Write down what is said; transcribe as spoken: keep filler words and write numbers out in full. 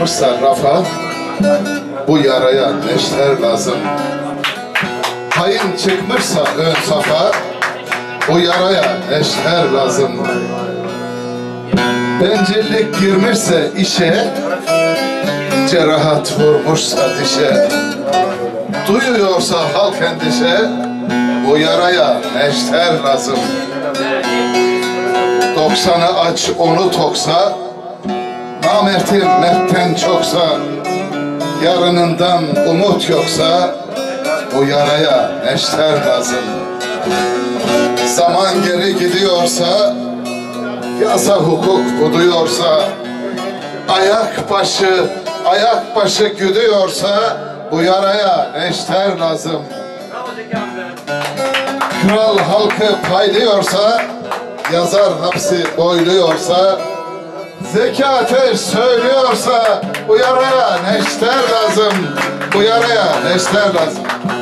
çıkmışsa rafa, bu yaraya neşter lazım. Hain çıkmışsa ön safa, bu yaraya neşter lazım. Bencillik girmişse işe, cerahat vurmuşsa dişe, duyuyorsa halk endişe, bu yaraya neşter lazım. Doksanı aç onu toksa, namertin mertten çoksa, yarınından umut yoksa, bu yaraya neşter lazım. Zaman geri gidiyorsa, yasa hukuk buduyorsa, ayak başı, ayak başı güdüyorsa, bu yaraya neşter lazım. Kral halkı paylıyorsa, yazar hapsi boyluyorsa, zeki ateş söylüyorsa, bu yaraya neşter lazım. Bu yaraya neşter lazım.